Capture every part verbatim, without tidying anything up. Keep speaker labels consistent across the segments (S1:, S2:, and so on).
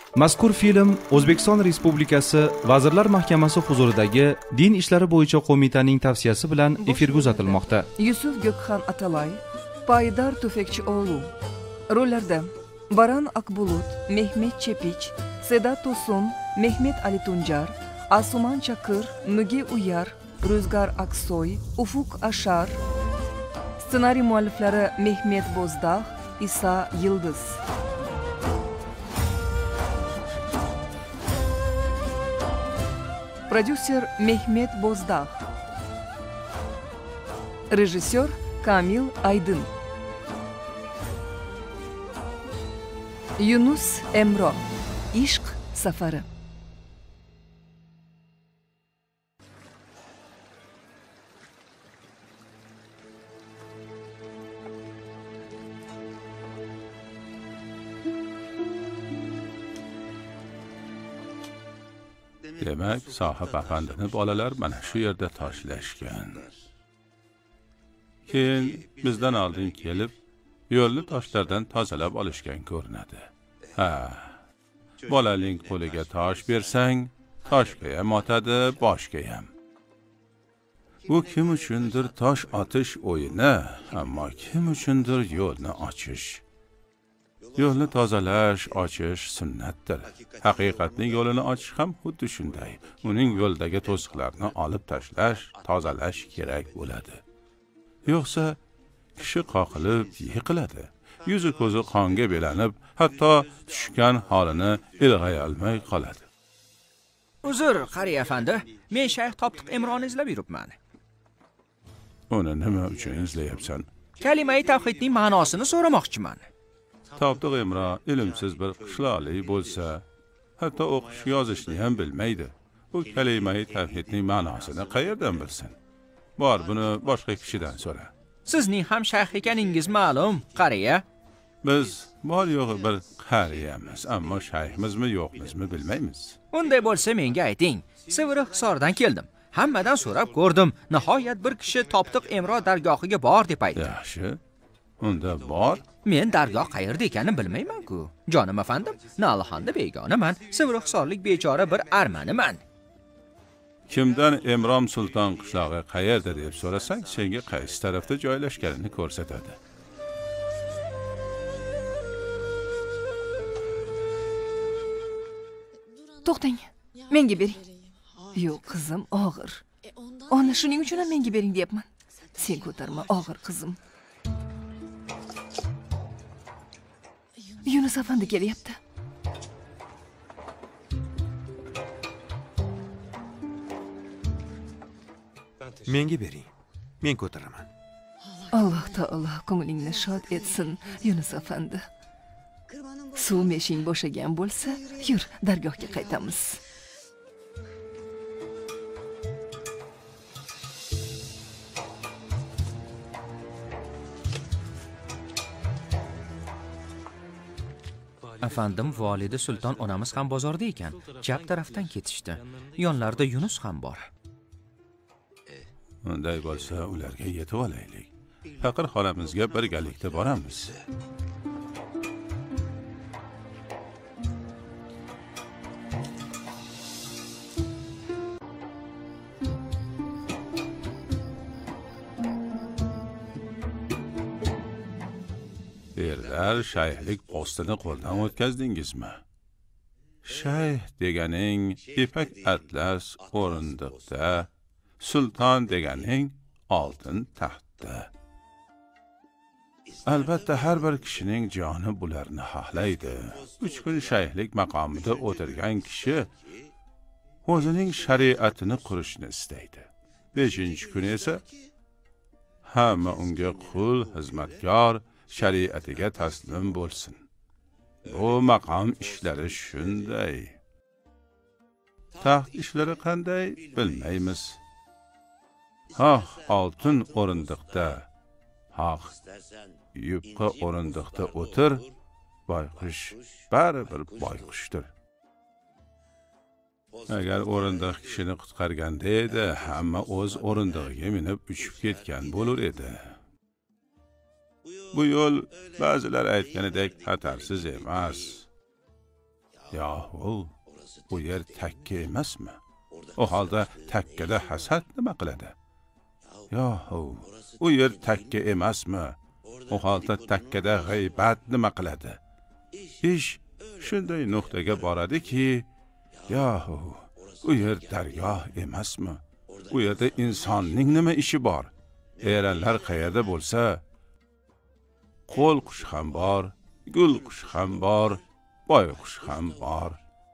S1: Mazkur film O'zbekiston Respublikasi Vazirlar Mahkamasi huzuridagi Din ishlari bo'yicha qo'mitaning tavsiyasi bilan efirga uzatilmoqda.
S2: Yusuf Gökhan Atalay, Paydar Tufekchioğlu. Rollarda Baran Akbulut, Mehmet Çepiç, Sedat Tosun, Mehmet Ali Tuncar, Asuman Çakır, Müge Uyar, Rüzgar Aksoy, Ufuk Aşar. Ssenariy mualliflari Mehmet Bozdağ, İsa Yıldız. Prodüser Mehmet Bozdağ. Rejissör Kamil Aydın. Yunus Emro. İşq Safarı.
S3: Demek sahip efendini bolalar mana shu yerda tashlashgan. Keyin bizdan oldin kelib, yo'lni toshlardan tozalab olishgan ko'rinadi. Ha. Bolaning qo'liga tosh bersang, toshga ham otadi, boshga ham. Bu kim uchundir tosh otish o'yini, ammo kim uchundir yo'lni ochish. Yo'lni tozalash, ochish sunnatdir. Haqiqatning yo'lini ochish ham xuddi shunday. Uning yo'ldagi to'siqlarni olib tashlash, tozalash kerak bo'ladi. Yo'qsa kishi qoqilib yiqiladi. Yuzi ko'zi qonga belanib, hatto tushgan holini ilg'ay olmay qoladi.
S4: Uzr, qari afandi, men shayx Toptiq Imronni izlab yuribman.
S3: Uni nima uchun izlayapsan?
S4: Kalima-i tavhidning ma'nosini so'ramoqchiman.
S3: Toptiq Imron ilmsiz bir qishloqlik bo'lsa, hatto o'qish yozishni ham bilmaydi. Bu kalima-i tavhidning ma'nosini qayerdan bilsin? Bor, buni boshqa kishidan so'ra.
S4: Sizning ham shayx ekaningiz ma'lum, qariya.
S3: Biz bor yo'g'i bir qariyamiz, ammo shayxmizmi yo'qmizmi bilmaymiz.
S4: Unday bo'lsa menga ayting. Siviriq Hisordan keldim. Hammadan so'rab ko'rdim. Nihoyat bir kishi Toptiq Imron dargohiga bor deb aytdi.
S3: Yaxshi. Unda bor.
S4: Men dargoh qayerda ekanini bilmayman-ku. Jonim afandim, Nalixonda begonaman, Siviriq Hisorlik bechora bir armaniman.
S3: Kimdan Emrom Sulton qishlog'i qayerda deb so'rasang, senga qaysi tarafda joylashganini ko'rsatadi.
S2: To'xtang, menga bering. Yo'q, qizim, og'ir. Ona, shuning uchun ham menga bering deyapman. Sen ko'tarma, og'ir qizim. Yunus afandi kelyapti.
S5: Menga bering. Men ko'taraman.
S2: Alloh taolo ko'nglingni shod etsin, Yunus afandi. Suv meshing bo'shagan bo'lsa, yur, dargohga qaytamiz.
S4: Afandim, Volida Sulton onamiz ham bozorda ekan. Chap tarafdan ketishdi. Yonlarida Yunus ham bor.
S3: Unday bo'lsa, ularga yetib olaylik. Faqir xolamizga birgalikda boramiz. Erlar shayxlik postini qo'ldan o'tkazdingizmi? Shayx deganing ipak atlas o'rindiqda, sulton deganing oltin taxtda. Albatta har bir kishining joni bularni xohlaydi. uch kun shayxlik maqomida o'tirgan kishi o'zining shariatini qurishni istaydi. beshinchi kun esa hamma unga qul, xizmatkor, shariatiga taslim bo'lsin. Bu maqom ishlari shunday. Taxt ishlari qanday bilmaymiz. Xoh oltin o'rindiqda, xoh yupqa o'rindiqda o'tir, boyqush baribir boyqushdir. Agar o'rindiq kishini qutqarganda edi, hamma o'z o'rindig'iga minib uchib ketgan bo'lar edi. Bu yo'l ba'zilar aytganidek xatarsiz emas. Yo'q, u yer takka emasmi? O holda takkada hasad nima qiladi? Yo'q, u yer takka emasmi? O holda takkada g'iybat nima qiladi? Ish shunday nuqtaga boradiki, yo'q, u yer dargoh emasmi? U yerda insonning nima ishi bor? Eranlar qayerda bo'lsa, qo'l qush ham bor, gul qush ham bor, boy qush ham bor.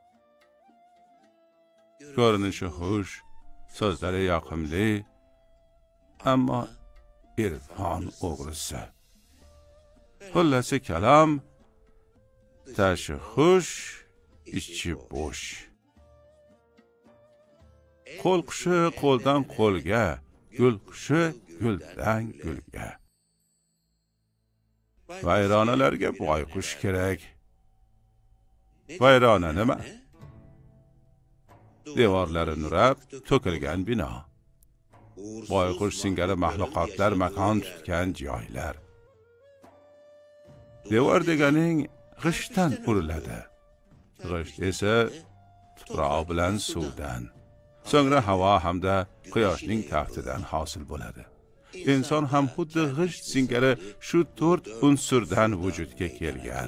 S3: Ko'rinishi xush, so'zlari yoqimli, ammo irfon o'g'risi. Xullasi kalom, tashi xush, ichi bo'sh. Qo'l qushi qo'ldan qo'lga, gul qushi guldan gulga. Vayronalarga boyqush kerak. Vayrona nima? Devorlari nurab, to'kilgan bino. Boyqush singari mahluqotlar makon tutgan joylar. Devor deganing g'ishtdan uriladi. G'isht esa tuproq bilan suvdan, so'ngra havo hamda quyoshning taftidan hosil bo'ladi. Inson ham xuddi g'isht singari shu to'rt unsurdan vujudga kelgan.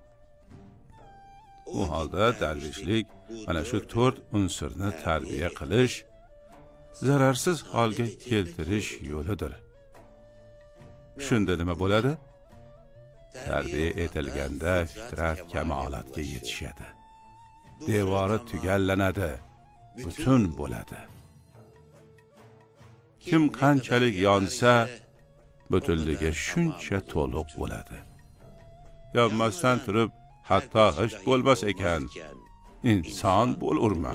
S3: Bu holda darvishlik mana shu to'rt unsurni tarbiya qilish, zararsiz holga keltirish yo'lidir. Shunda nima bo'ladi? Tarbiya etilganda fitrat kamolatga yetishadi. Devori tugallanadi, butun bo'ladi. Kim qanchalik yonsa, butunligi shuncha to'liq bo'ladi. Yonmasdan turib, hatto g'isht bo'lmas ekan, inson bo'lurma.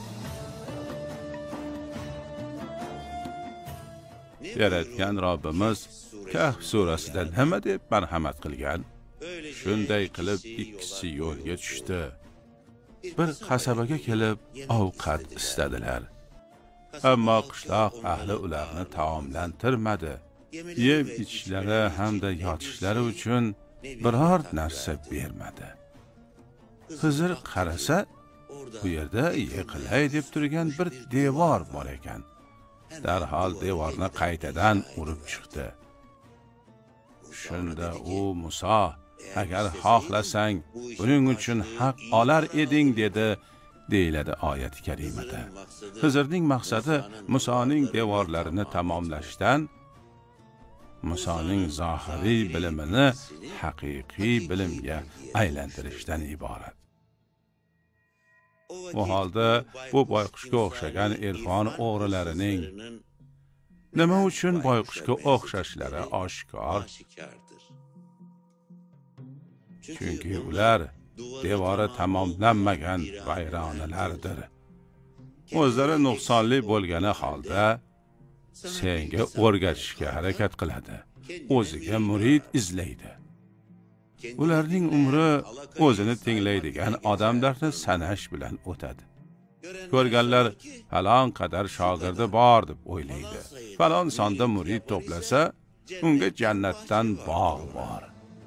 S3: Yaratgan Robbimiz Kahf surasida nima deb marhamat qilgan? Shunday qilib ikkisi yo'lga tushdi. Bir qasabaga kelib ovqat istadilar. Ammo qishloq ahli ularni taomlantirmadi. Yeb ichishlari hamda yotishlari uchun biror narsa bermadi. Xizr qarasa, bu yerda yiqilay deb turgan bir devor bor ekan. Darhol devorni qaytadan urib chiqdi. Shunda u Musa, agar xohlasang, buning uchun haq olar eding dedi, deyiladi oyat karimada. Xizrning maqsadi Musoning devorlarini tamomlashdan, Musoning zohiriy bilimini haqiqiy bilimga aylantirishdan iborat. Bu holda bu boyqushga o'xshagan irfon o'g'rilarining nima uchun boyqushga o'xshashlari oshkor. Chunki ular devori tamomlanmagan vayronalardir. O'zlari nuqsonli bo'lgani holda senga o'rgatishga harakat qiladi. O'ziga murid izlaydi. Ularning umri o'zini tinglaydigan odamlarni sanash bilan o'tadi. Ko'rganlar falon qadar shogirdi bor deb o'ylaydi. Falon sonda murid to'plasa, unga jannatdan bog' bor.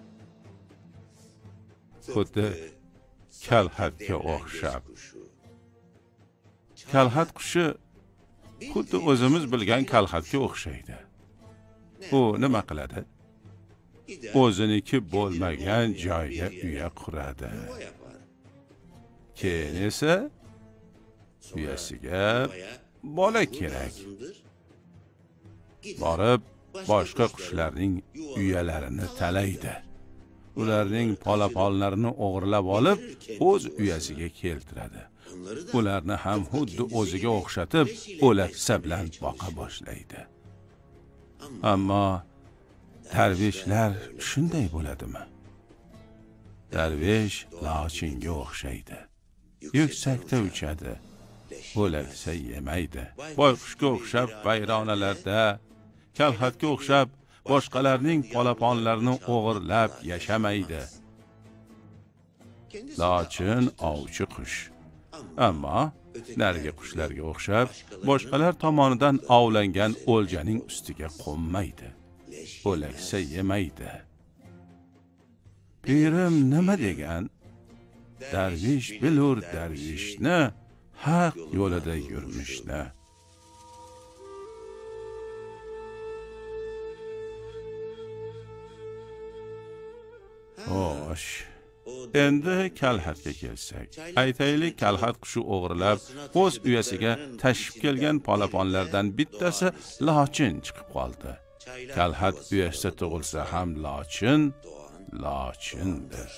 S3: Xuddi kalxatga o'xshab. Kalxat qushi xuddi o'zimiz bilgan kalxatga o'xshaydi. U nima qiladi? O'ziniki bo'lmagan joyga uya quradi. Keyin esa uyasiga bola kerak. Borib, boshqa qushlarning uyalarini talaydi. Ularning polaponlarini o'g'irlab olib, o'z uyasiga keltiradi. Ularni ham xuddi o'ziga o'xshatib, o'laksa bilan boqa boshlaydi. Ammo darvishlar shunday bo'ladimi? Darvish lochinga o'xshaydi. Yuksakda uchadi, o'laksa yemaydi. Boyqushga o'xshab vayronalarda, kalxatga o'xshab boshqalarning polaponlarini o'g'irlab yashamaydi. Lochin ovchi qush. Ammo narigi qushlarga o'xshab boshqalar tomonidan ovlangan o'ljaning ustiga qo'nmaydi. O'laksa yemaydi. Pirim nima degan? Darvish bilur darvishni, haq yo'lida yurmishni. Xo'sh, endi Kalxatga kelsak. Aytaylik, Kalxat qushi o'g'irlab, o'z uyasiga tashib kelgan polaponlardan bittasi lochin chiqib qoldi. Kalxat uyasida tug'ilsa ham lochin, lochindir.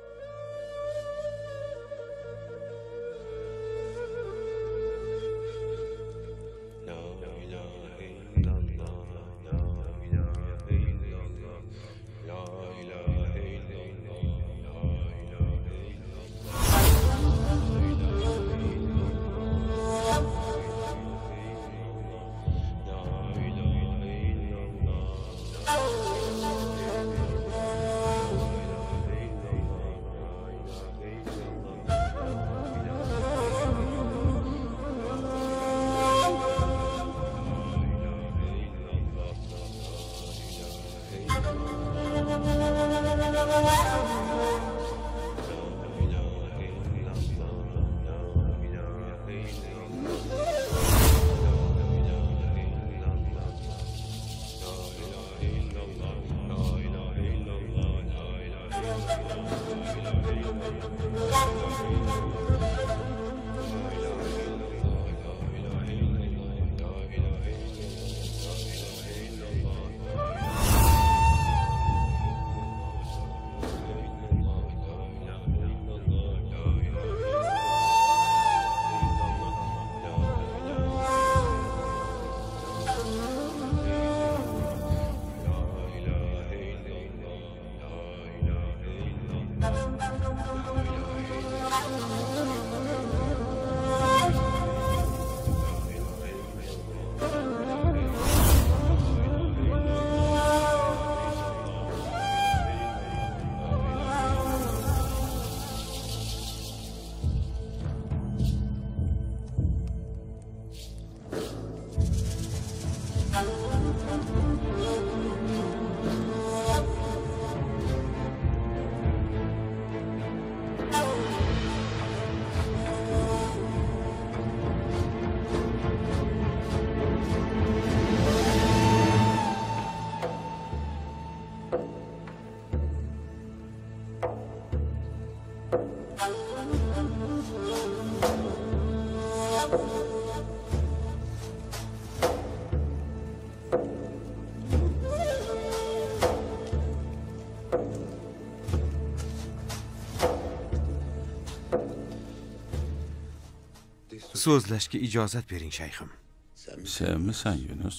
S5: So'zlashga ijozat bering, shayxim.
S3: Senmisan, Yunus?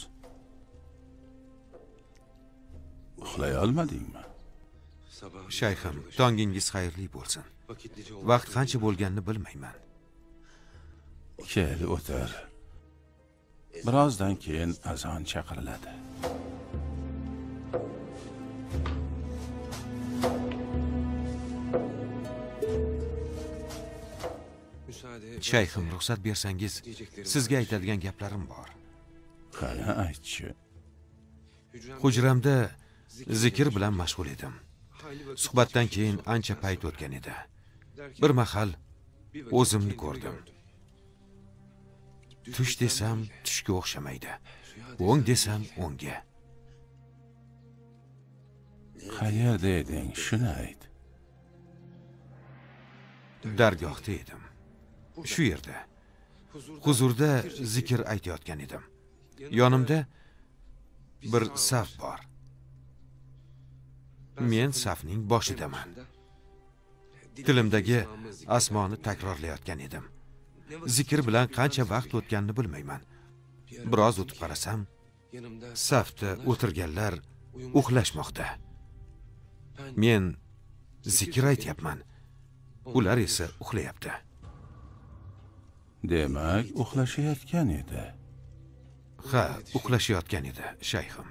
S3: Uxlay olmadingmi?
S5: Shayxim, tongingiz xayrli bo'lsin. Vaqt qancha bo'lganini bilmayman.
S3: Kel, o'tir. Birozdan keyin azon chaqiriladi.
S5: Shayxim, ruxsat bersangiz, sizga aytadigan gaplarim bor.
S3: Qani aytchi.
S5: Hujramda zikr bilan mashg'ul edim. Suhbatdan keyin ancha payt o'tgan edi. Bir mahal o'zimni ko'rdim. Tush desam, tushga o'xshamaydi. O'ng desam, o'ngga.
S3: Qayerda eding, shuni ayt.
S5: Dargohda edim. Shu yerda. Huzurda zikr aytayotgan edim. Yonimda bir saf bor. Men safning boshidaman. Tilimdagi asmoni takrorlayotgan edim. Zikr bilan qancha vaqt o'tganini bilmayman. Biroz o'tib qarasam, safda o'tirganlar uxlashmoqda. Men zikr aytyapman. Ular esa uxlayapti.
S3: Demak, uxlashayotgan edi.
S5: Ha, uxlashayotgan edi, shayxim.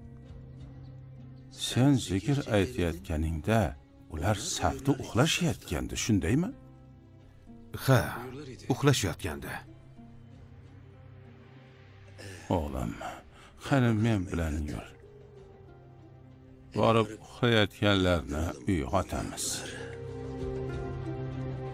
S3: Sen zikr aytayotganingda ular safda uxlashayotgandi, shundaymi?
S5: Ha, uxlashayotgandi.
S3: O'g'lim, qani men bilan yur. Borib uxlayotganlarni uyg'otamiz.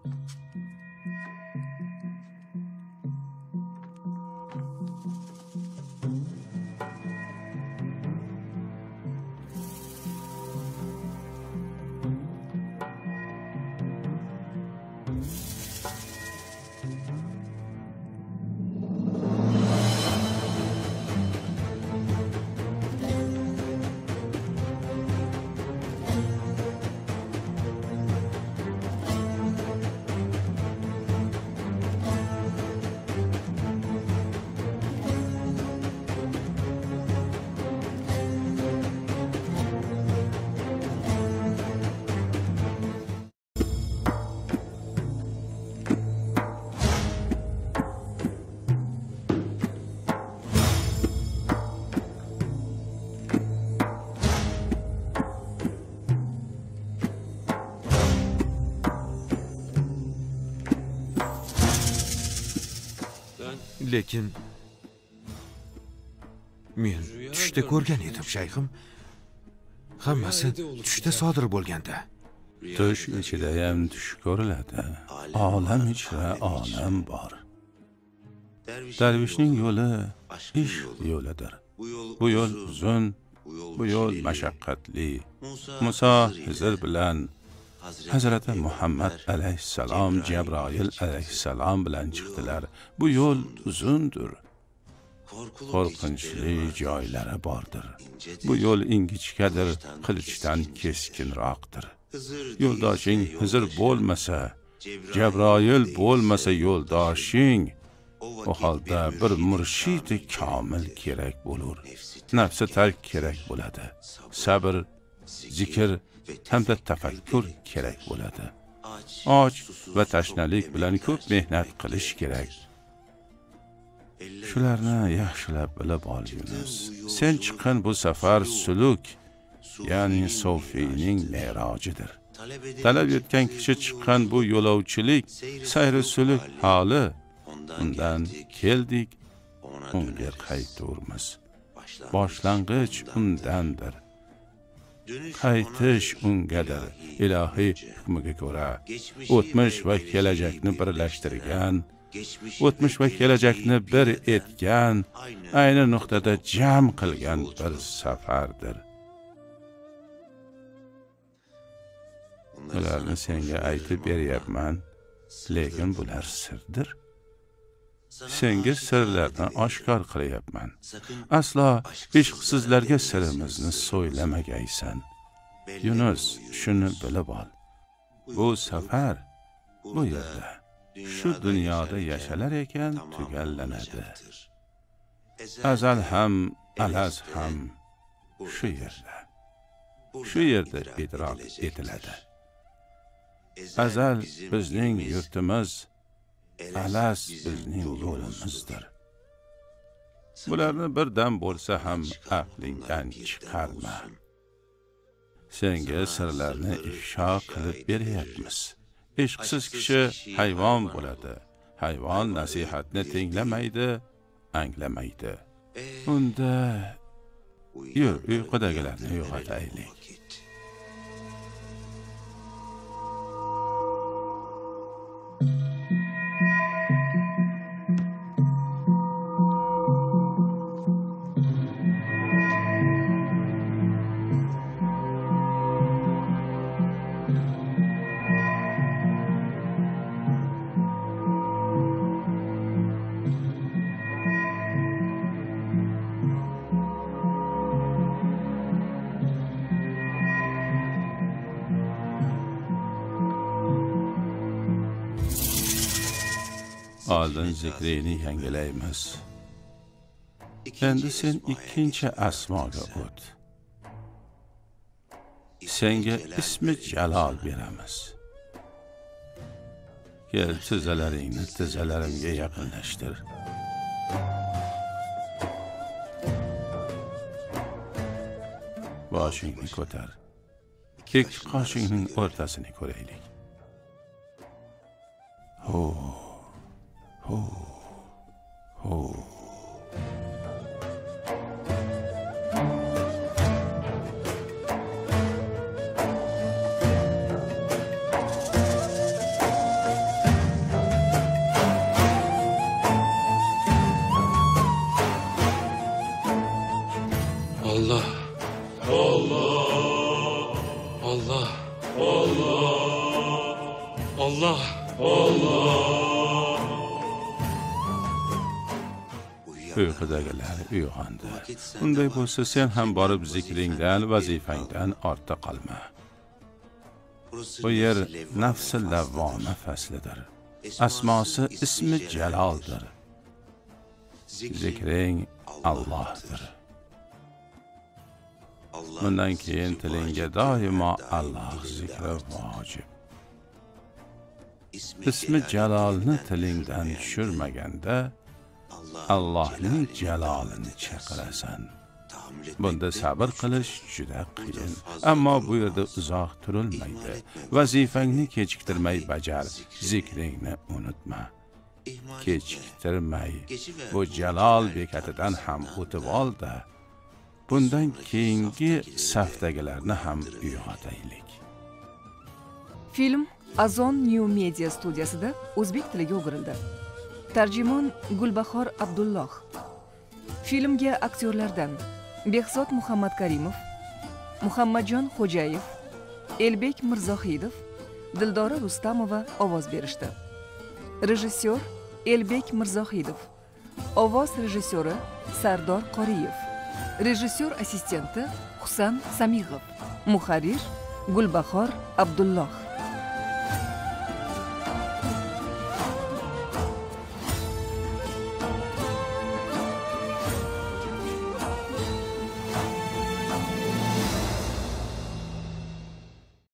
S5: lekin men tushda ko'rgan edim, shayxim. Hammasi tushda sodir bo'lganda.
S3: Tush ichida ham tush ko'riladi. Olam ichra olam bor. Darvishning yo'li ishq yo'lidir. Bu yo'l uzun, bu yo'l mashaqqatli. Muso Hizr bilan Hazrati Muhammad alayhissalom Jabroil alayhissalom bilan chiqdilar. Bu yo'l uzundir. Qo'rqinchli joylari bordir. Bu yo'l ingichkadir, qilichdan keskinroqdir. Yo'ldoshing Hizr bo'lmasa, Jabroil bo'lmasa yo'ldoshing, o holda bir murshid komil kerak bo'lur. Nafsi tark kerak bo'ladi. Sabr, zikr hamda tafakkur kerak bo'ladi. Och va tashnalik bilan ko'p mehnat qilish kerak. Shularni yaxshilab bilib ol, Yunus. Sen chiqqan bu safar suluk, ya'ni sofiyning merojidir. Talab etgan kishi chiqqan bu yo'lovchilik, sayri suluk holi. Undan keldik, unga qaytamiz. Boshlang'ich undandir. Qaytish ungadir. Ilohiy hukmiga ko'ra, o'tmish va kelajakni birlashtirgan, o'tmish va kelajakni bir etgan, ayni nuqtada jam qilgan bir safardir. Ularni senga aytib beryapman, lekin bular sirdir. Senga sirlarni oshkor qilyapman. Aslo ishqsizlarga sirimizni so'ylamagaysan. Yunus, shuni bilib ol. Bu safar bu yerda, shu dunyoda yashalar ekan tugallanadi. Azal ham, alaz ham shu yerda. Shu yerda idrok etiladi. Azal bizning yurtimiz, alaz bizning yo'limizdir. Bularni birdan bo'lsa ham aqlingdan chiqarma. Senga sirlarni ifsho qilib beryapmiz. Ishqsiz kishi hayvon bo'ladi. Hayvon nasihatni tinglamaydi, anglamaydi. Unda yur, uyqudagilarni uyg'otaylik. Oldin zikrini yangilaymiz. Endi sen ikkinchi asmoga o't. Senga ismi Jalol beramiz. Kel, tizalaringni tizalarimga yaqinlashtir. Boshingni ko'tar. Ikki qoshingning o'rtasini ko'raylik. Ho. Ho. Ho.
S6: Allah.
S3: Uyqudagilar uyg'ondi. Unday bo'lsa sen ham borib zikringdan, vazifangdan ortda qolma. Bu yer nafs-i lavvoma faslidir. Asmosi ismi Jaloldir. Zikring Allohdir. Bundan keyin tilingga doimo Alloh zikri vojib. Ismi Jalolni tilingdan tushirmaganda Allohning jalolini chaqirasan. Bunda sabr qilish juda qiyin, ammo bu yerda uzoq turilmaydi. Vazifangni kechiktirmay bajar, zikringni unutma. Kechiktirmay bu jalol bekatidan ham o'tib ol-da, bundan keyingi safdagilarni ham uyg'otaylik.
S2: Film Azon New Media studiyasida o'zbek tiliga o'girildi. Tarjimon Gulbahor Abdulloh. Filmga aktyorlardan Behzod Muhammad Karimov, Muhammadjon Xo'jayev, Elbek Mirzohidov, Dildora Rustamova ovoz berishdi. Rejissyor Elbek Mirzohidov, ovoz rejissyori Sardor Qoriyev, rejissyor assistenti Husan Samig'ov, muharrir Gulbahor Abdulloh.